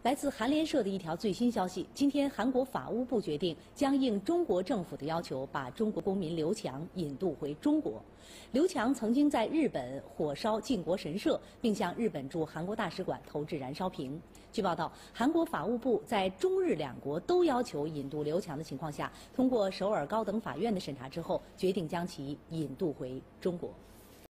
来自韩联社的一条最新消息，今天韩国法务部决定将应中国政府的要求，把中国公民刘强引渡回中国。刘强曾经在日本火烧靖国神社，并向日本驻韩国大使馆投掷燃烧瓶。据报道，韩国法务部在中日两国都要求引渡刘强的情况下，通过首尔高等法院的审查之后，决定将其引渡回中国。